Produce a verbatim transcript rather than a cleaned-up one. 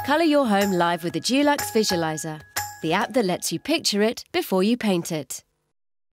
Colour your home live with the Dulux Visualizer, the app that lets you picture it before you paint it.